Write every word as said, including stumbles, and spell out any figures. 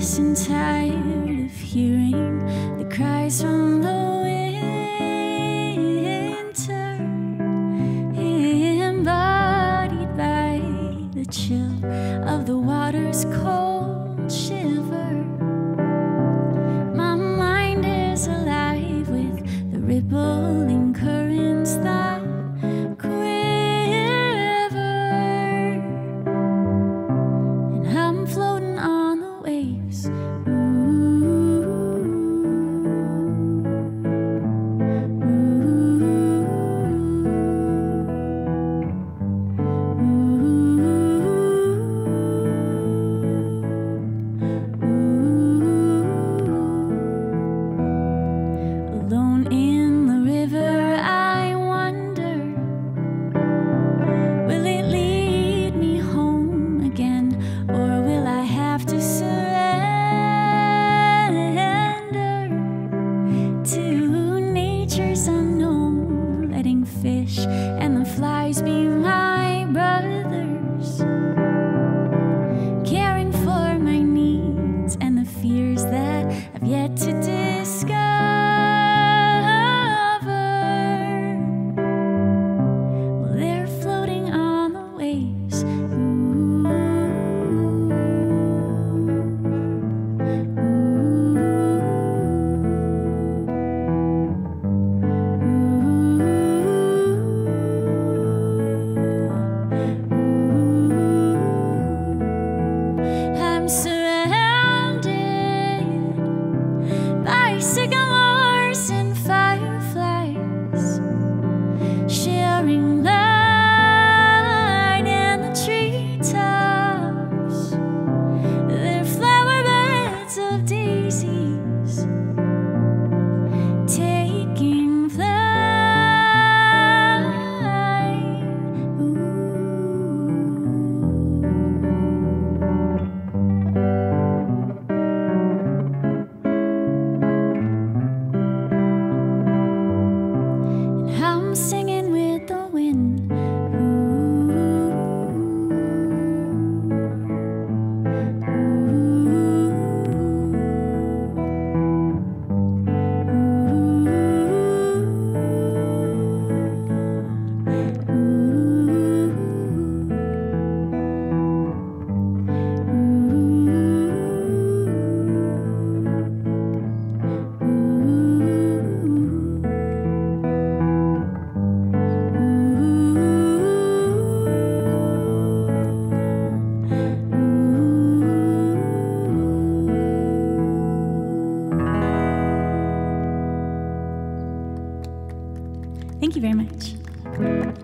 restless and tired of hearing the cries from the winter, embodied by the chill of the water's cold shiver. My mind is alive with the rippling currents that quiver, and I'm floating on the waves. Alone in the river, I wonder, will it lead me home again, or will I have to surrender to nature's unknown, letting fish and the flies be my brothers, caring for my needs and the fears that I've yet to discover. I'm surrounded by sycamores and fireflies, sharing light in the treetops. They're flower beds of daisies, taking flight. Ooh. I'm singing with the wind. Thank you very much.